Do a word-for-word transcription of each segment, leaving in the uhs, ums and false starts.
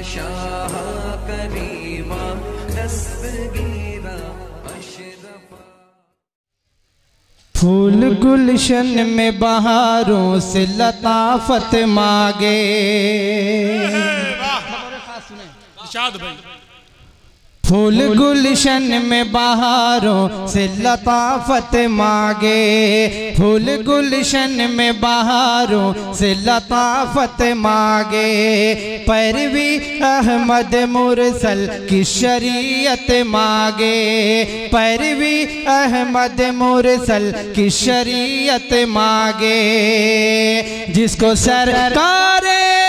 शाह करीमा दस्तगीरा अशरफा। फूल गुलशन में बहारों से लताफत मांगे। फूल गुलशन में बहारों से लताफत मांगे। फूल गुलशन में बहारों से लताफत मांगे। पैरवी अहमद मुरसल की शरीयत मांगे। पैरवी अहमद मुरसल की शरीयत मांगे। जिसको सरकार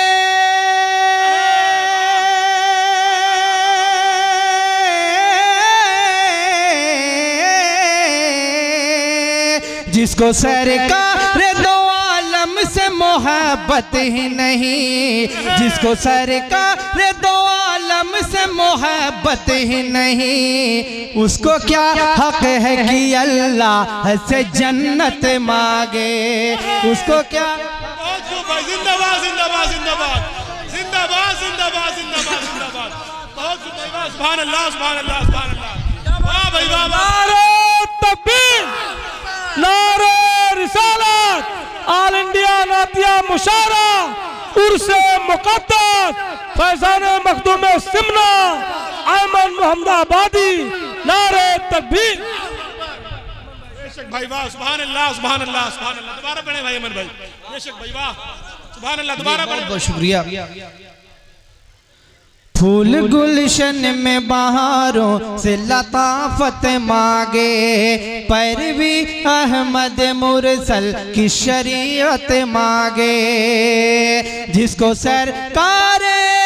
जिसको सरकार दो आलम से मोहब्बत ही नहीं। जिसको सरकार दो आलम से मोहब्बत ही नहीं। उसको क्या हक है कि अल्लाह से जन्नत मांगे। उसको क्या जिंदाबाद जिंदाबाद जिंदाबाद जिंदाबाद जिंदाबाद जिंदाबाद जिंदाबाद। बहुत सुभान अल्लाह सुभान अल्लाह सुभान अल्लाह। वाह भाई वाह। नारे तकबीर, नारे रिसालत, ऑल इंडिया नातिया मुशारा, उर्से मुक़द्दस, फैज़ान मखदूम सिमना, अहमद मोहम्मदाबादी, नारे तकबीर। बेशक भाई वाह सुभान अल्लाह सुभान अल्लाह सुभान अल्लाह। दोबारा पढ़े भाई अमन भाई। बेशक भाई वाह सुभान अल्लाह। दोबारा पढ़े। बहुत शुक्रिया। फूल गुलशन में बहारों से लताफत मांगे। पैरवी अहमद मुरसल की शरीयत मांगे। जिसको सरकार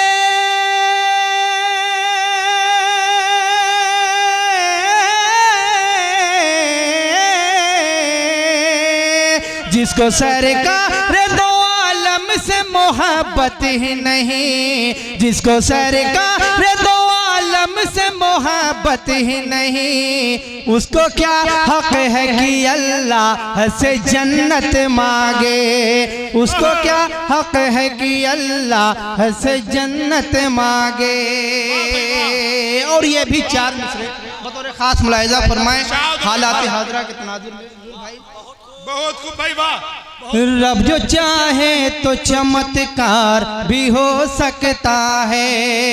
जिसको सरकार दो आलम से मोहब्बत ही नहीं। जिसको सरकार दो आलम से मोहब्बत ही नहीं। उसको क्या हक है कि अल्लाह से जन्नत मांगे। उसको क्या हक है कि अल्लाह से जन्नत मांगे। और ये भी चार मिसरे बतौर खास मुलाहिजा फरमाएं हालात हाजरा के तनाजुर में। बहुत खूब भाई वाह। रब जो चाहे तो चमत्कार भी हो सकता है।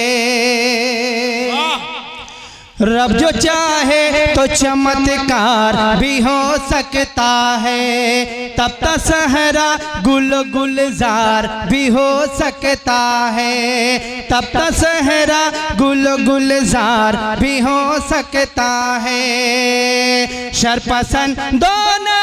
रब जो चाहे तो चमत्कार भी हो सकता है। तब तक सहरा गुल गुलजार भी हो सकता है। तब तक सहरा गुल गुलजार भी हो सकता है। शरपसंद दोनों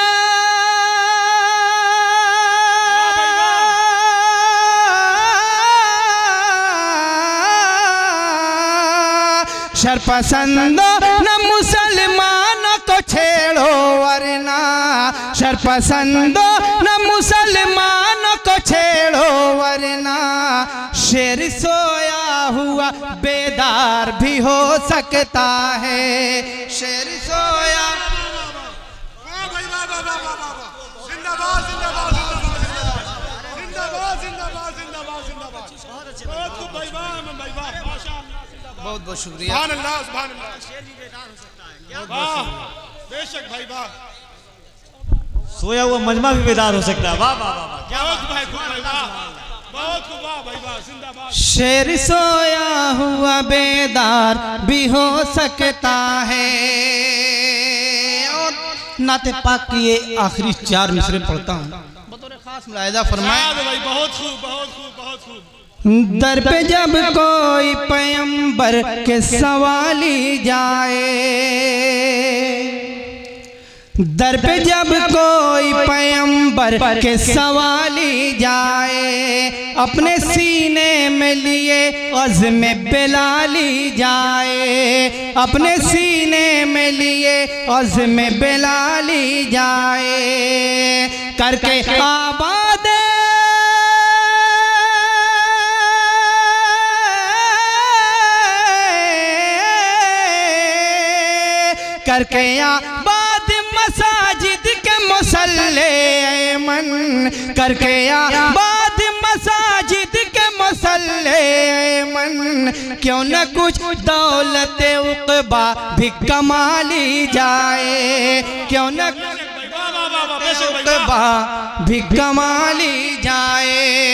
शरपसंदो न मुसलमानों को छेड़ो वरना। शरपसंदो न मुसलमानों को छेड़ो वरना। शेर सोया हुआ बेदार भी हो सकता है। शेर सोया बहुत बहुत शुक्रिया। सुभान अल्लाह सुभान अल्लाह। वाह बेशक भाई वाह। सोया हुआ मजमा भी बेदार हो सकता है। वाह वाह वाह। बहुत भाई खूब भाई वाह। बहुत खूब वाह भाई वाह। जिंदाबाद। शेर सोया हुआ बेदार भी हो सकता है। और नाते पाक की ये आखिरी चार मिसरे पढ़ता हूँ बतौर खास मुलाहिजा फरमाएं। भाई बहुत खूब बहुत खूब बहुत खूब। दर पे जब कोई पैगंबर के सवाली जाए। दर पे जब कोई पैगंबर के सवाली जाए। अपने सीने में लिए अज़्म बेलाली जाए। अपने सीने में लिए अज़्म बेलाली जाए। करके आबाद करके आबाद मसाजिद के मुसल्ले मन। करके आबाद मसाजिद के मुसल्ले मन। क्यों न कुछ दौलत उक़बा भी कमा ली जाए, क्यों न वाह वाह वाह वाह बेशक भाई वाह। उक़बा भी कमा ली जाए।